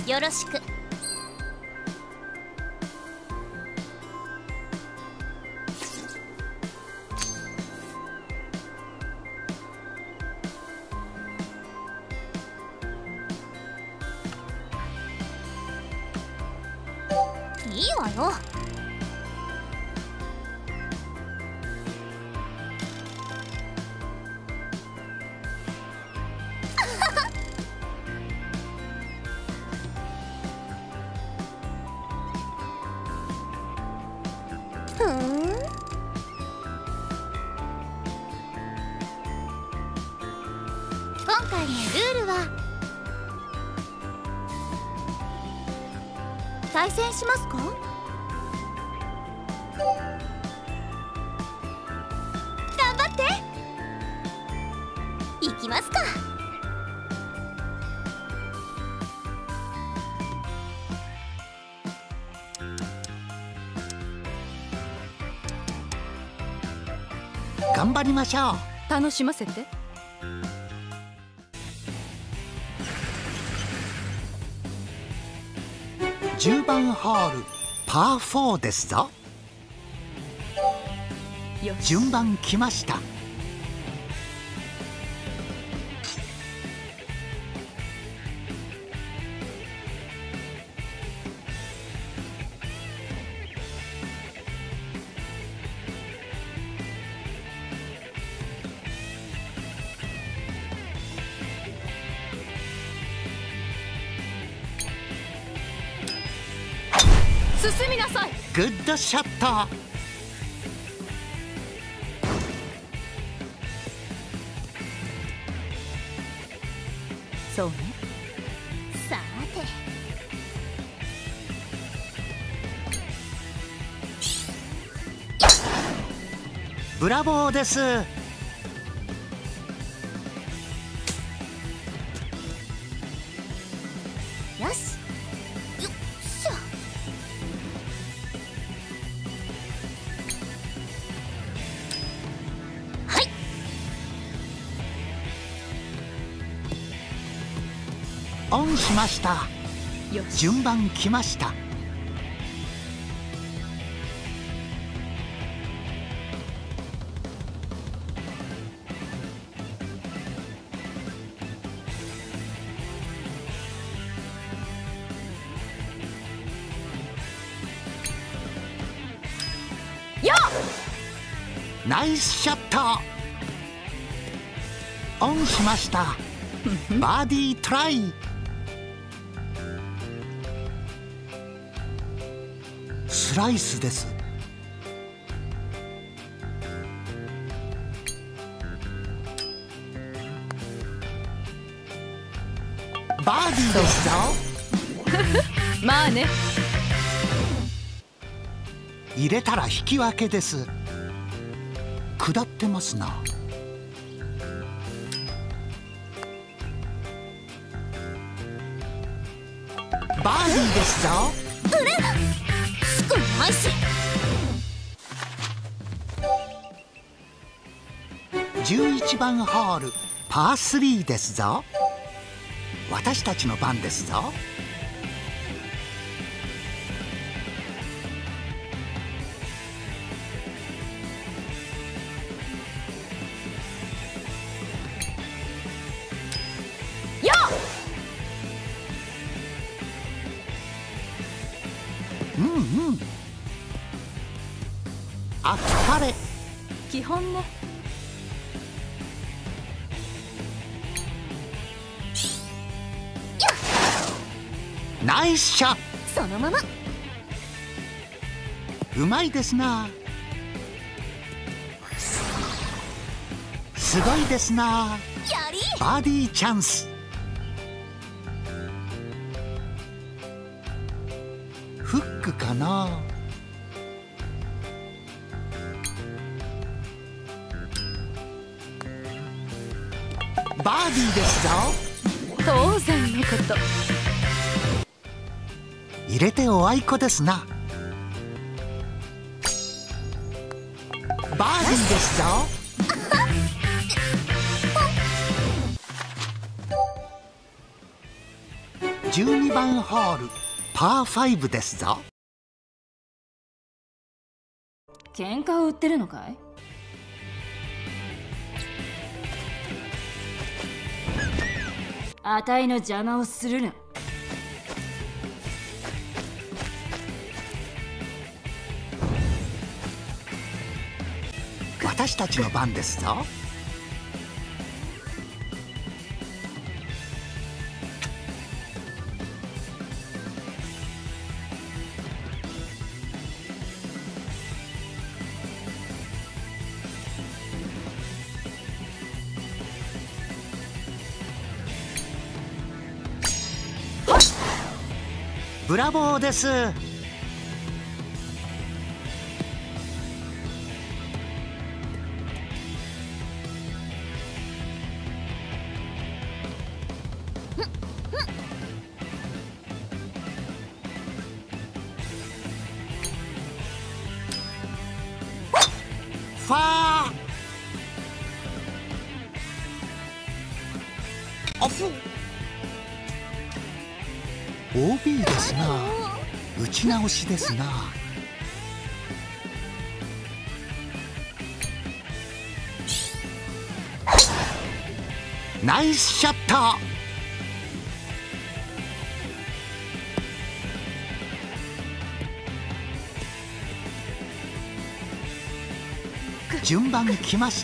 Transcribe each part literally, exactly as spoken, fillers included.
よろしく。いいわよ。ふん。今回のルールは対戦しますか？頑張って。いきますか。 頑張りましょう。 楽しませて。 じゅうばんホールパーフォーですぞ。 よし。 順番来ました。 進みなさい。 グッドショット。 そうね。 さて。 ブラボーです。 よし。よっしゃ。はい。 オンしました。 よし。 順番来ました。 よっ。 ナイスショット。オンしました。バーディートライ。スライスです。バーディーですぞ。 まあね。 入れたら引き分けです。下ってますな。バーディーですぞ。 うれ少ないし。 じゅういちばんホールパースリーですぞ。私たちの番ですぞ。 よっ。 うんうん。あっぱれ。 基本ね。 ナイスショット。 そのまま。 うまいですな。すごいですな。 やり。 バーディーチャンス。フックかな。バーディーですぞ。 当然のこと。 入れておあいこですな。バーディーですぞ。 じゅうにばんホールパーファイブですぞ。 喧嘩を売ってるのかい？あたいの邪魔をするな。 私たちの番ですぞ。ブラボーです。ファーオフ オービー ですな。打ち直しですな。ナイスシャット。順番来ました。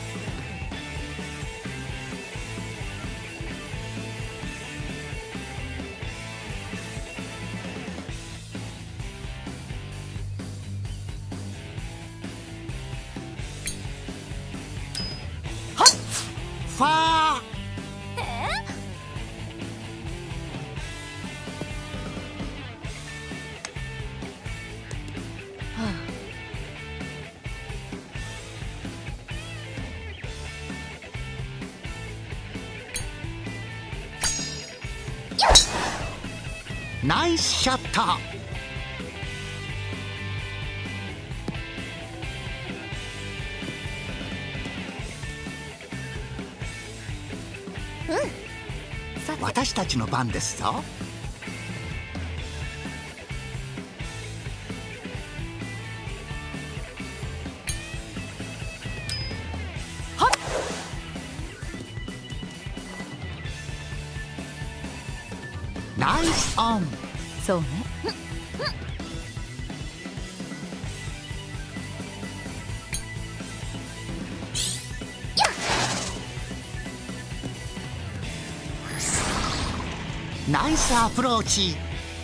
ファーナイスシャット。私たちの番ですぞ。ナイスオン。 そうね。 ナイスアプローチ。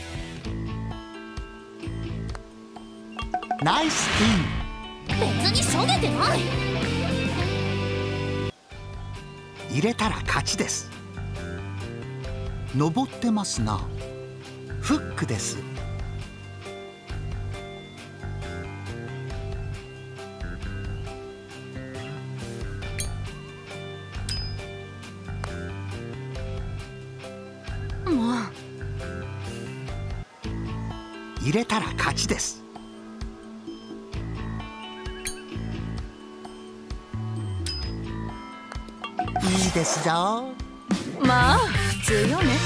ナイスピン。 別にしょげてない。 入れたら勝ちです。登ってますな。フックです。 もう入れたら勝ちです。いいですぞ。 まあ普通よね。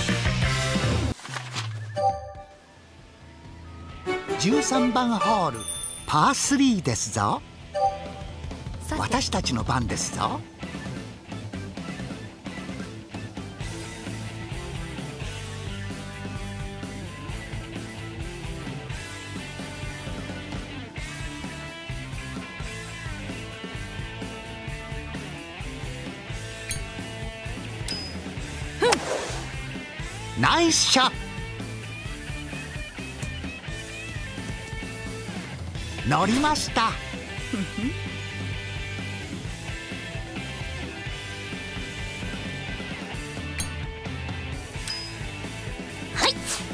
じゅうさんばんホールパースリーですぞ。 さて私たちの番ですぞ。ナイスショット。乗りました。 はい。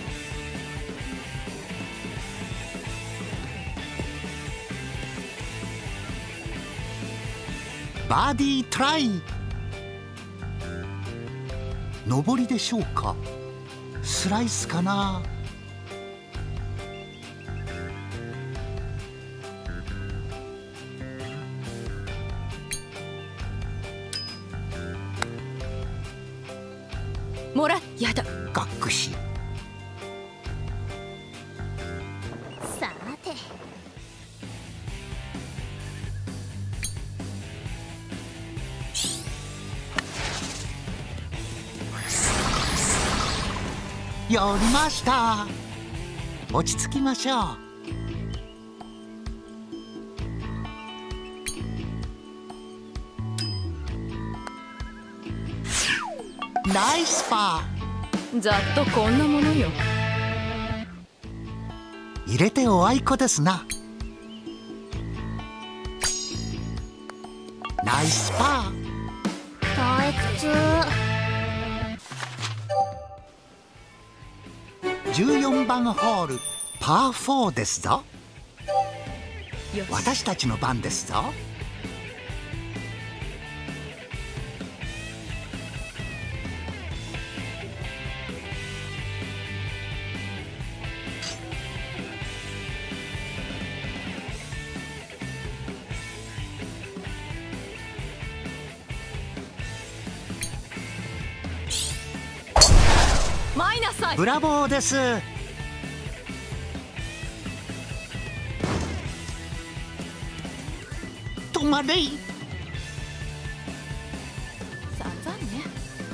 バーディートライ。上りでしょうか。スライスかな。 もらやだ。 がっくし。 さてやりました。落ち着きましょう。ナイスパざっとこんなものよ。 ー。入れておあいこですな。ナイスパー。 退屈。 じゅうよんばんホールパーフォーですぞ。 よし。 私たちの番ですぞ。 マイナス。 ブラボーです。止まれい。 散々ね。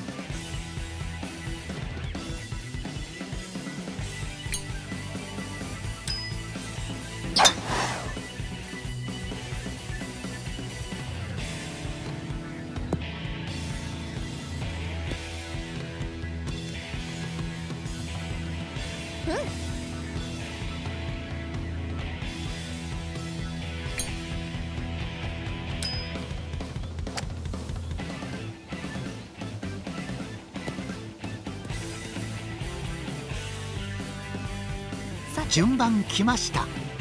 順番来ました。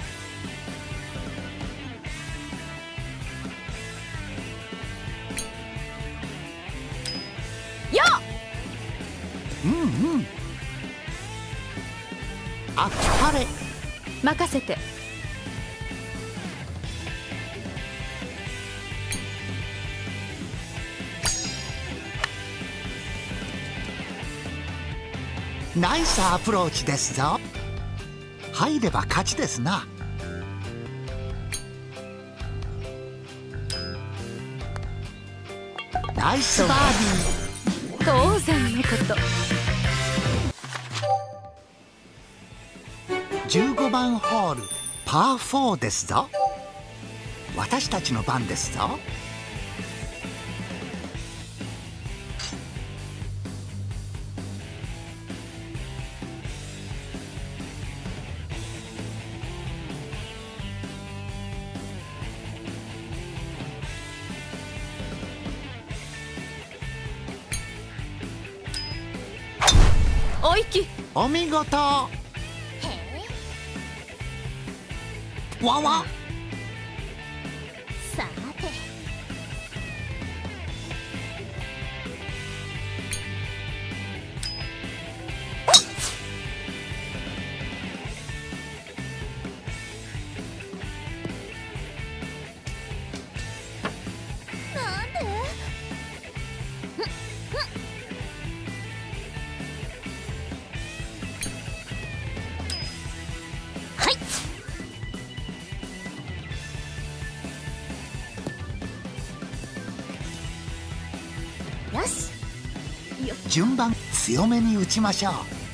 よっ。 うんうん。あっぱれ。 任せて。 ナイスアプローチですぞ。入れば勝ちですな。ナイスバーディー。 当然のこと。 じゅうごばんホールパーフォーですぞ。私たちの番ですぞ。 おいき。 お見事。わわ。 さてなんではいよし順番強めに打ちましょう。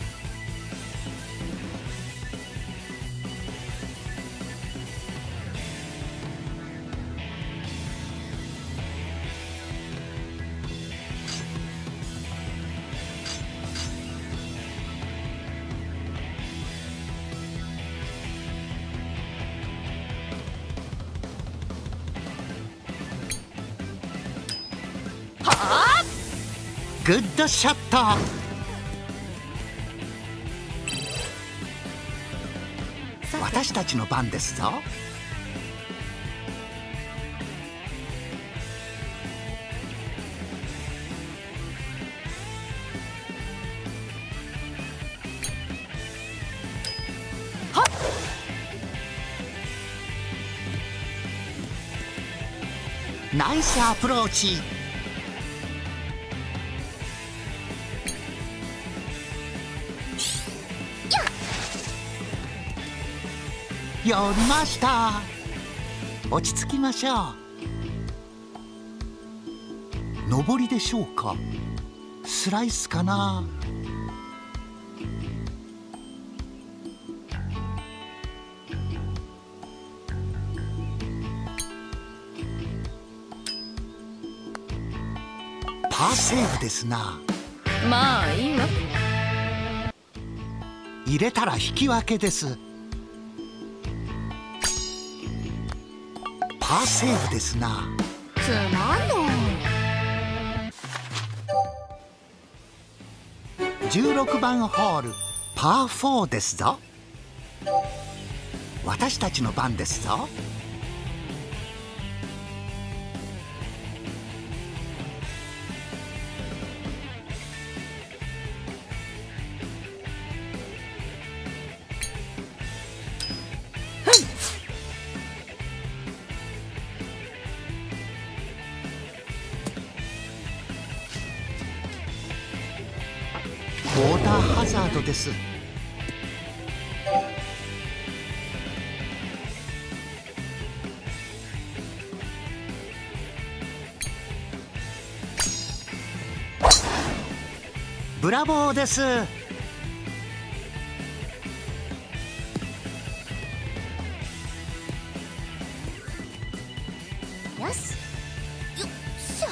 グッドショット。私たちの番ですぞ。ナイスアプローチ。 やりました。落ち着きましょう。上りでしょうか、スライスかな。パーセーブですな。 まあいいわ。 入れたら引き分けです。パーセーブですな。 つまんの。 じゅうろくばんホールパーフォーですぞ。私たちの番ですぞ。ウォーターハザードです。ブラボーです。 よし、よっしゃ。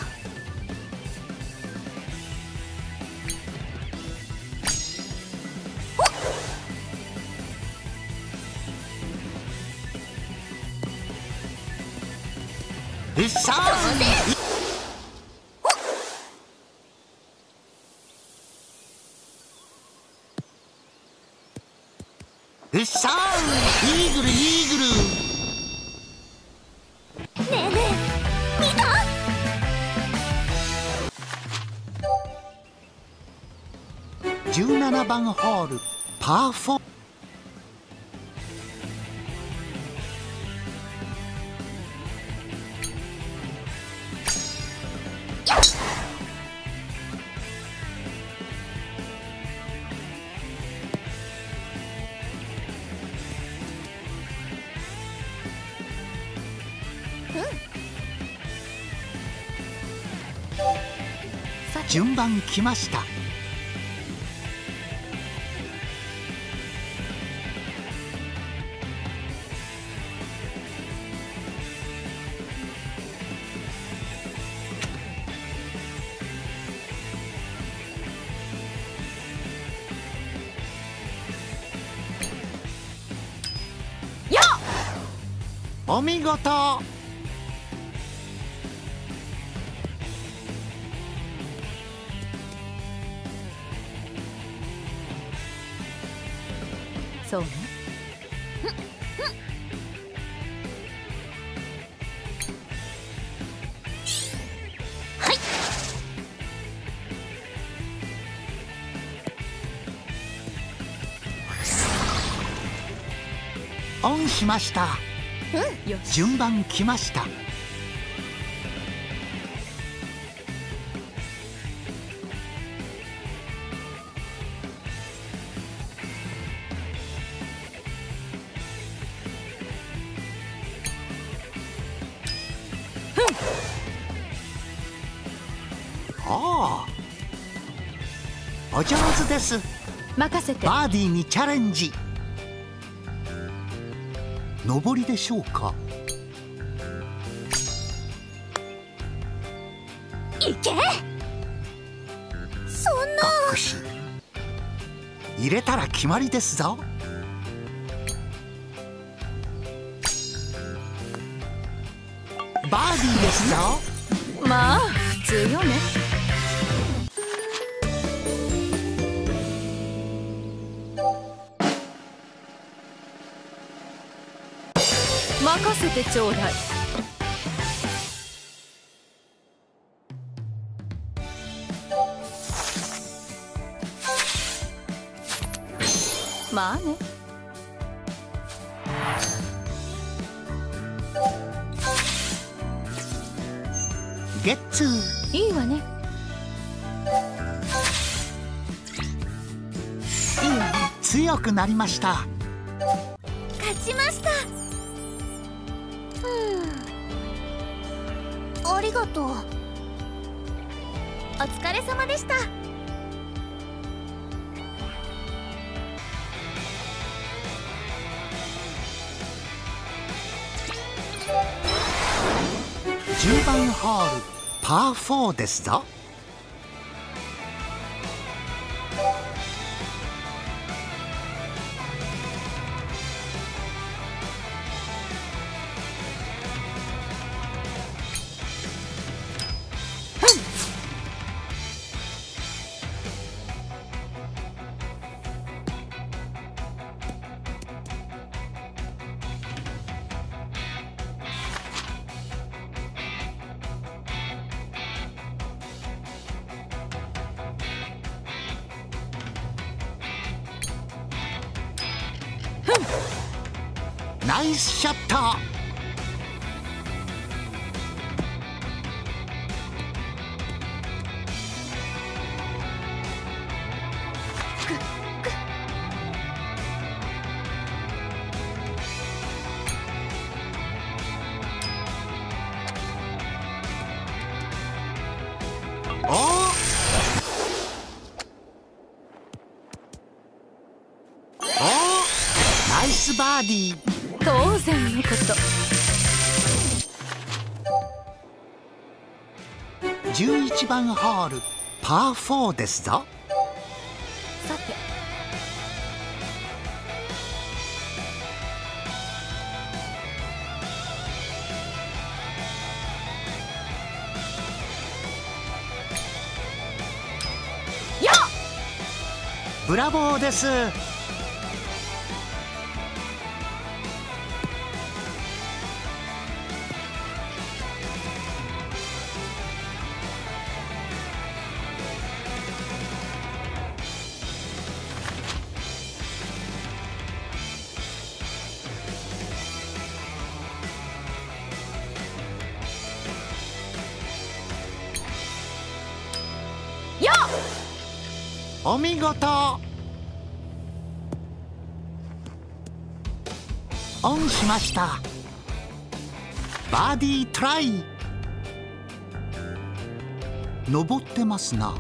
いっさーいっさーイーグルイーグル。 ねえねえ、見た？ じゅうななばんホールパーフォー。順番来ました。お見事。 そうね。 はい。 オンしました。 よし。 順番来ました。おお、お上手です。 任せて。 バーディーにチャレンジ。上りでしょうか。 いけ。そんな。 隠し入れたら決まりですぞ。バーディーですぞ。 まあ普通よね。任せてちょうだい。まあね。 ゲッツー。 いいわね。いいわね。 強くなりました。 勝勝ちました。うん、ありがとう。お疲れ様でした。 じゅうばんホールパーフォーですぞ。ナイスショット。おおナイスバーディー。 当然のこと。 じゅういちばんホールパーフォーですぞ。 さてよっ、 ブラボーです。お見事。オンしました。バーディートライ。登ってますな。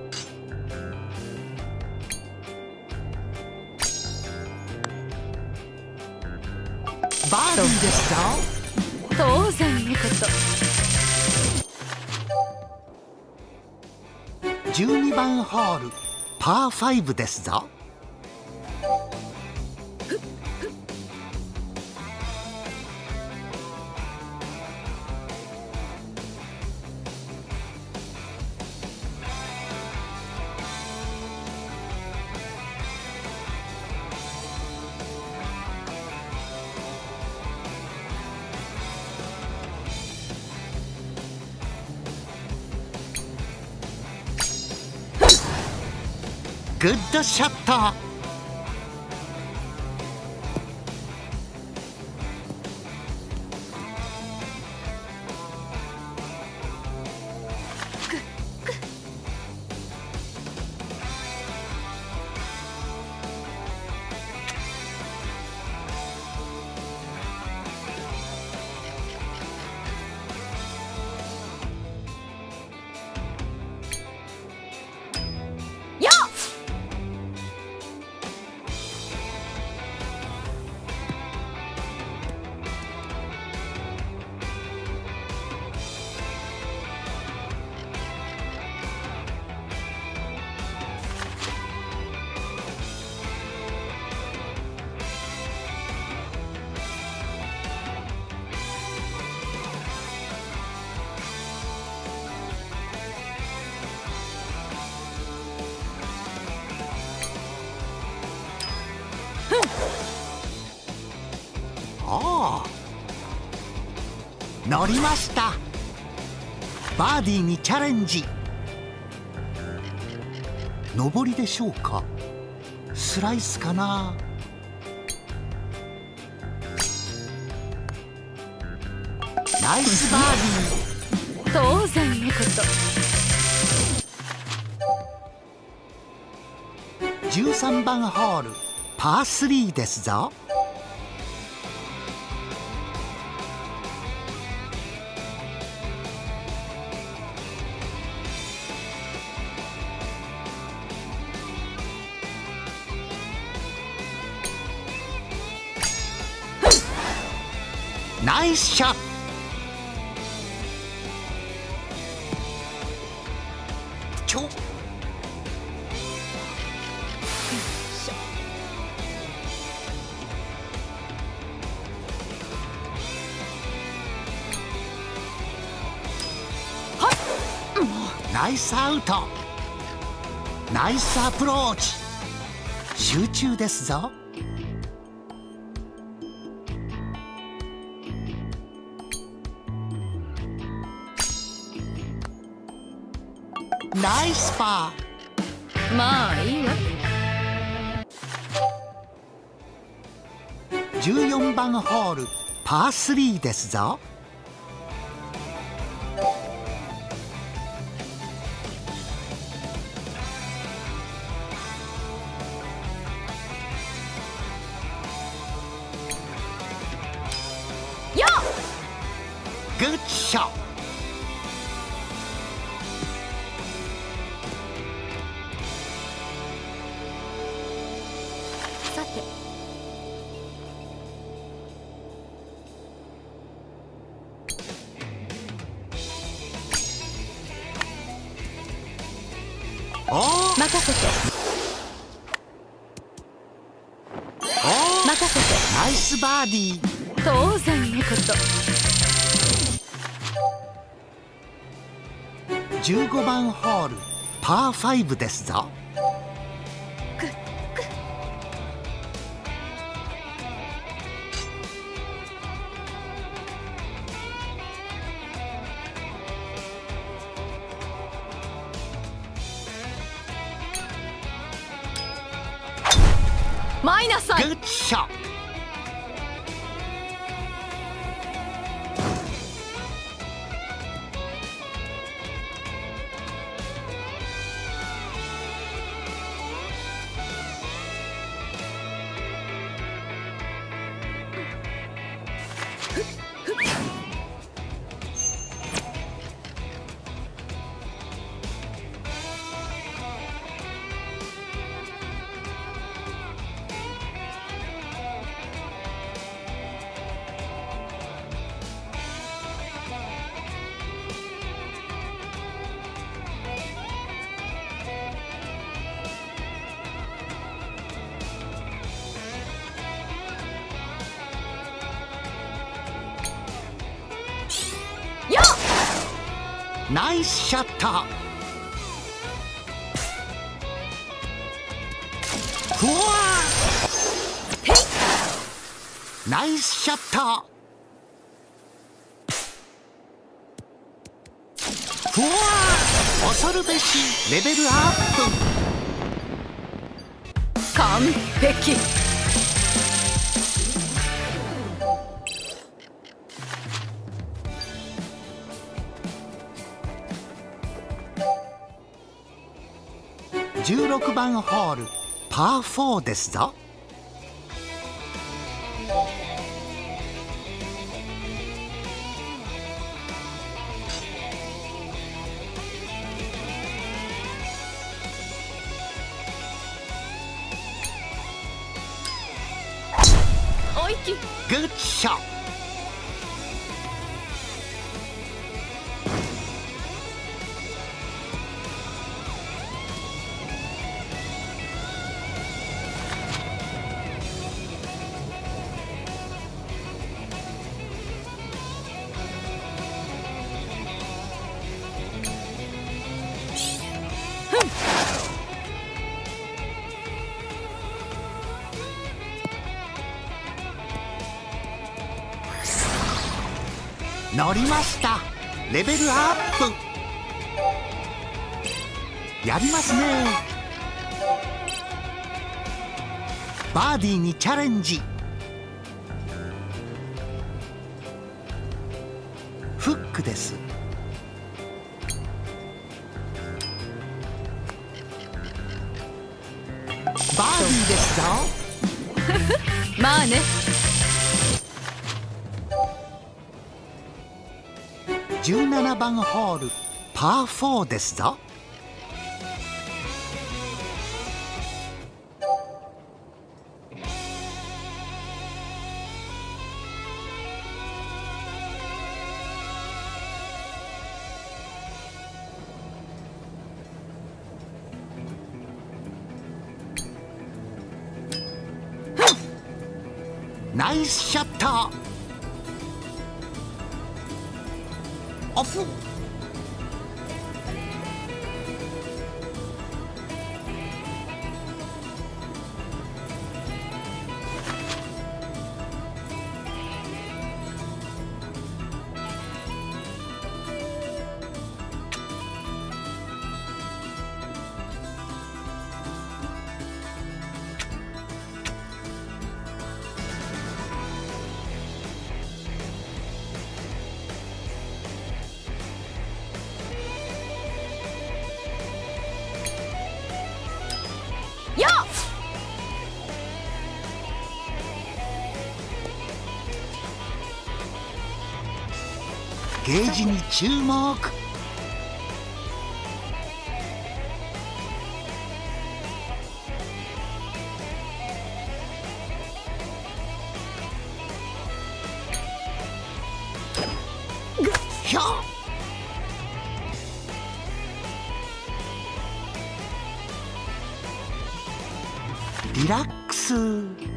バーディーですぞ。 当然のこと。 じゅうにばんホールパーファイブですぞ。グッドショット。おお、乗りました。バーディーにチャレンジ。上りでしょうか、スライスかな。ナイスバーディー。 当然のこと。 じゅうさんばんホールパースリーですぞ。 ナイスショット。ちょナイスアウト。ナイスアプローチ。集中ですぞ。ナイスパー。 まあいいわ。 じゅうよんばんホールパースリーですぞ。 よグッショット。 さておー任せておー任せて。 ナイスバーディー。 当然のこと。 じゅうごばんホールパーファイブですぞ。 マイナスグッショット。 よナイスショット。ふわーナイスショット。ふわー恐るべしレベルアップ。 完璧。 じゅうろくばんホールパーフォーですぞ。 おいき。 グッショット。乗りました。レベルアップ。やりますね。バーディーにチャレンジ。フックです。バーディーですぞ。 まあね。 じゅうななばんホールパーフォーですぞ。 ナイスショット。オフ。ゲージに注目。ひょリラックス。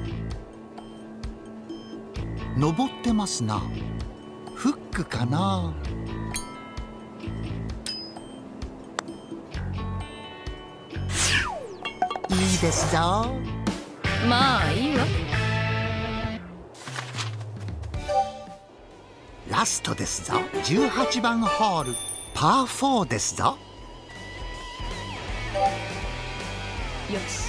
登ってますな。フックかな。いいですぞ。 まあいいわ。 ラストですぞ。じゅうはちばんホールパーフォーですぞ。 よし。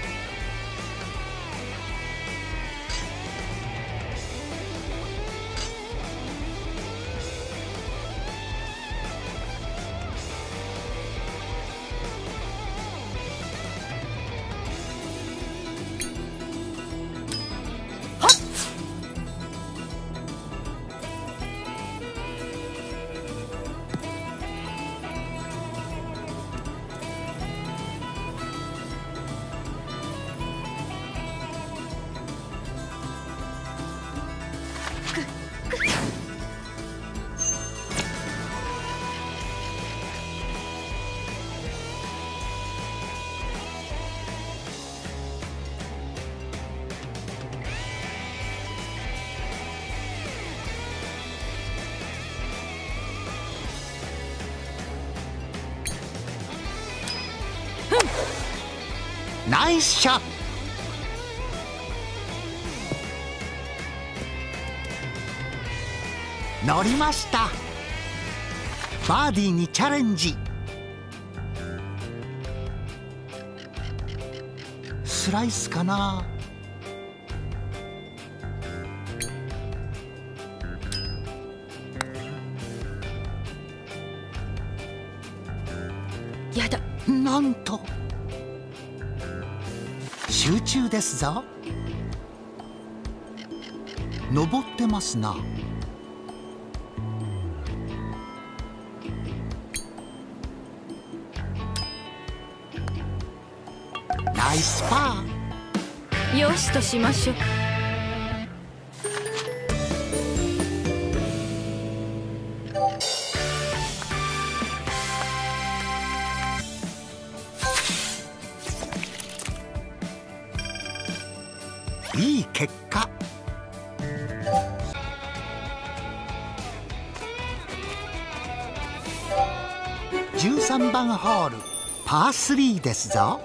ナイスショット。乗りました。バーディーにチャレンジ。スライスかな。 やだ。 なんと集中ですぞ。登ってますな。ナイスパー。 よしとしましょう。 いい結果。じゅうさんばんホールパースリーですぞ。 はい。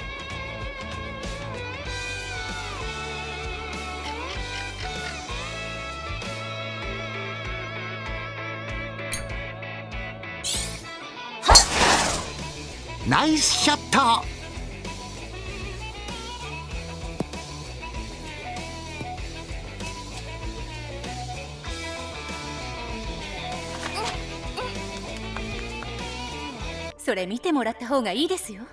ナイスショット。 それ見てもらった方がいいですよ。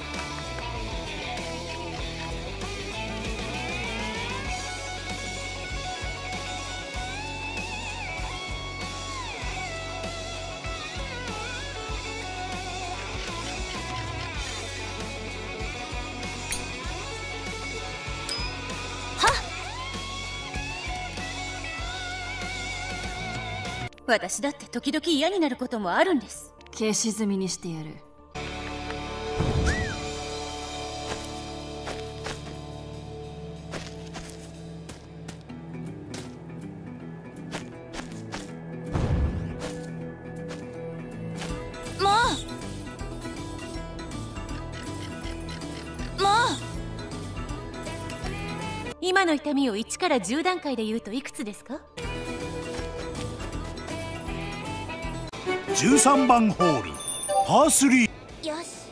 私だって時々嫌になることもあるんです。 消し済みにしてやる。 今の痛みをいちからじゅう段階で言うといくつですか？ じゅうさんばんホールパースリー。 よし。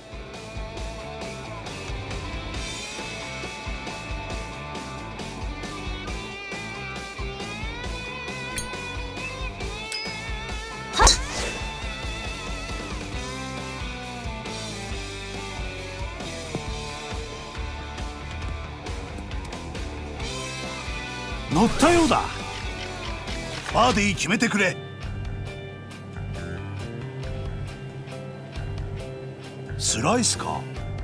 乗ったようだ。バーディー決めてくれ。スライスか。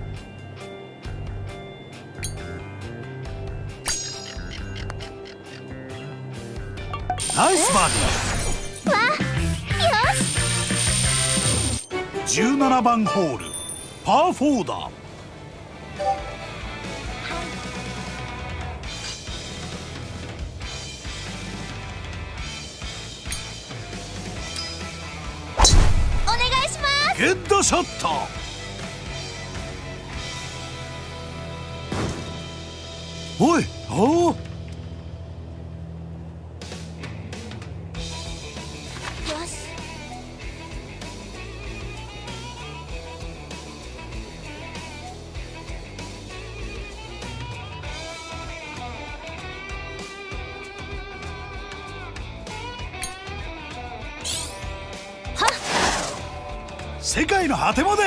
ナイスバーディー。 わよし。 じゅうななばんホールパーフォーだ。 お願いします。 ヘッドショット。おい、おお。 よし。 世界の果てまで。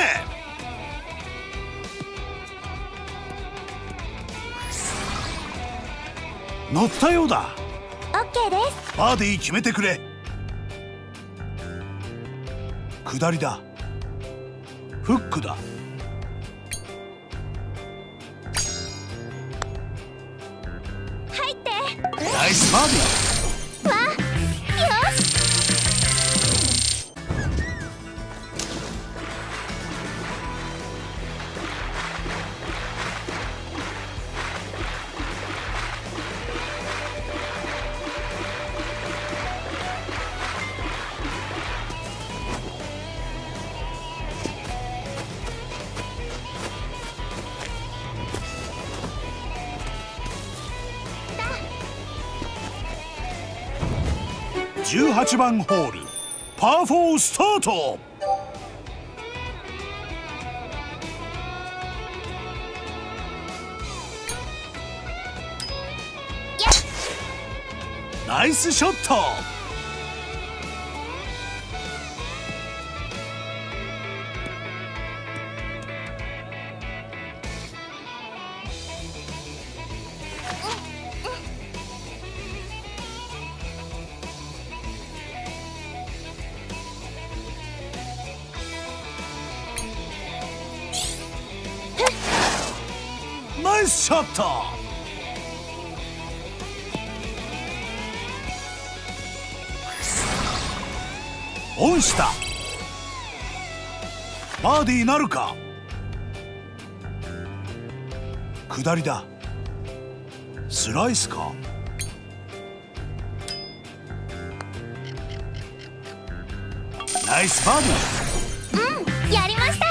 乗ったようだ。 オッケーです。 バーディー決めてくれ。下りだ。フックだ。 入って。 ナイスバーディー。 わよし。 じゅうはちばんホールパーフォースタート。ナイスショット。ナイスショット。オンした。バーディーなるか。下りだ。スライスか。ナイスバーディー。 うん、やりました。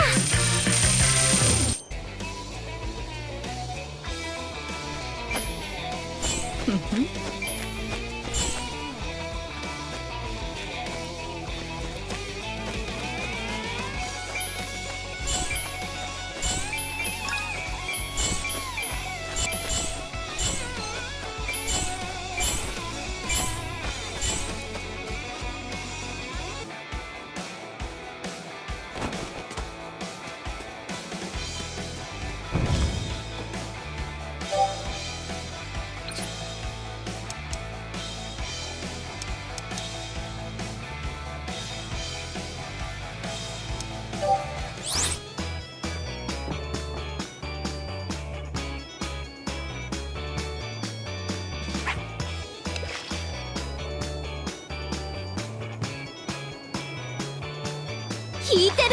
引いてる。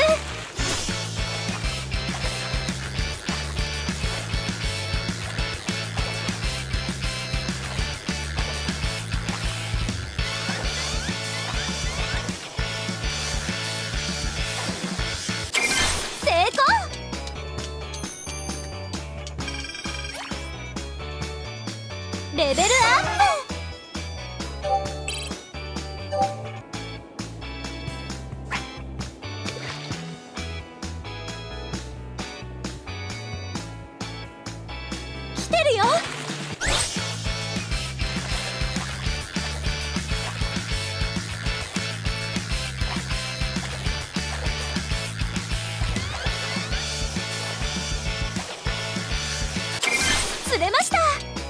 成功。 レベルアップ。来てるよ。釣れました。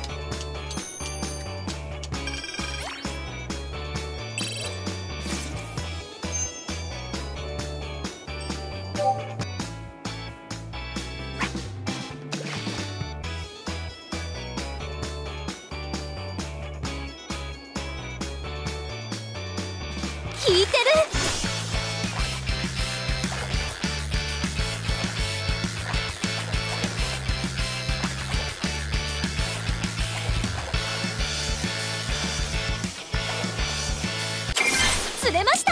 効いてる。釣れました。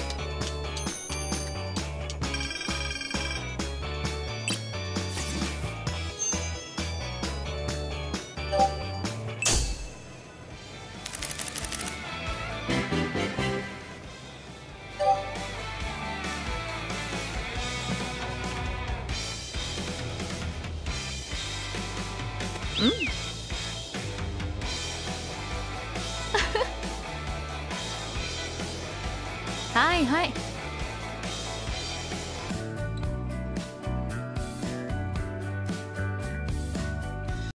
うん。はいはい。